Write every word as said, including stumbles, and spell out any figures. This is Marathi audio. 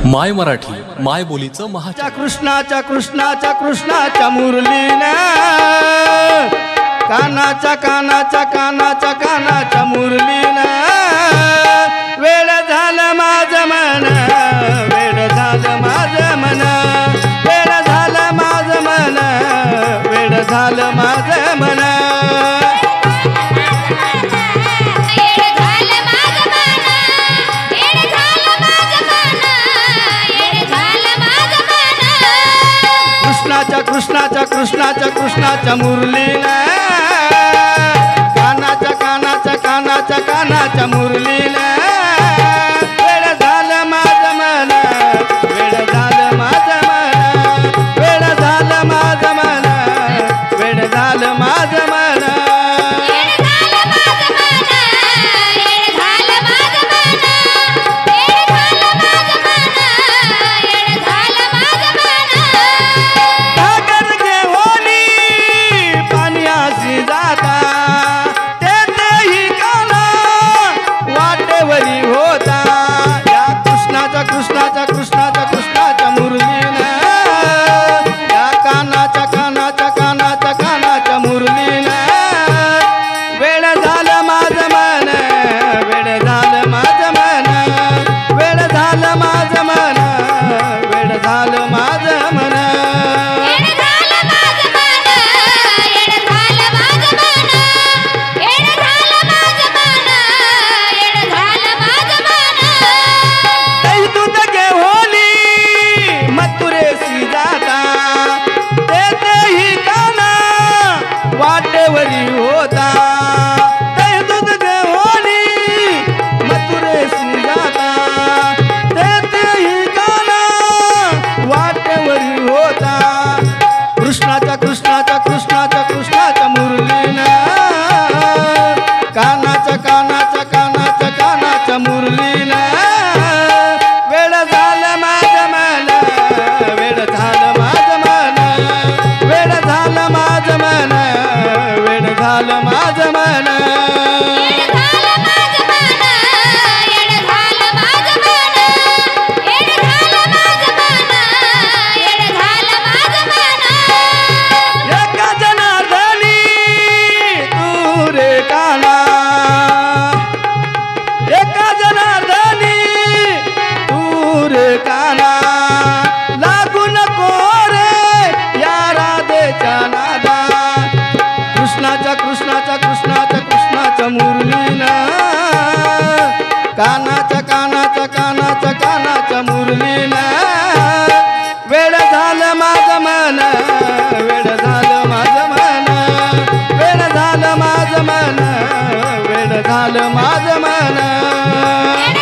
माय मराठी माय बोलीचं महा कृष्णाच्या कृष्णाच्या कृष्णाच्या मुरलीनं कानाच्या कानाच्या कानाच्या कानाच्या मुरलीनं वेळ झालं माझं मन वेळ झालं माझं मन वेळ झालं माझं मन वेळ झालं माझं मन कृष्णाच्या कृष्णाच्या कृष्णाच्या मुरलीनं कानाच्या कानाच्या कानाच्या कानाच्या मुरलीनं वेळ झालं माझं मन वेळ झालं माझं मन वेळ झालं माझं मन वेळ झालं माझं मन कृष्णाच्या कृष्णाच्या कृष्णाच्या मुरलीनं या कानाच्या कानाच्या कानाच्या कानाच्या मुरलीनं वेळ झालं माझं मन वेळ झालं माझं मन वेळ झालं माझं मन वेळ झालं माझं मन वाटेवरी होता ते दूध घेऊनी मथुरेशी जाता तेही गाना वाटेवरी होता कृष्णाच्या कृष्णाच्या कृष्णाच्या कृष्णाच्या मुरलीनं कानाच्या कानाच्या कानाच्या कानाच्या मुरलीनं वेळ झालं माझं मन वेळ झालं माझं मन वेळ झालं माझं मन वेळ झालं माझं मन एका जनार्दनी तू रे काना एका जनार्दनी तू रे काना लागू नको रे या राधेच्या नादा कृष्णाच्या कृष्णाच्या कृष्णाच्या कृष्णाच्या मुरलीनं कानाच्या कानाच्या कानाच्या कानाच्या मुरलीनं वेळ झालं माझं मन वेळ झालं माझं मन वेळ झालं माझं मन वेळ झालं माझं मन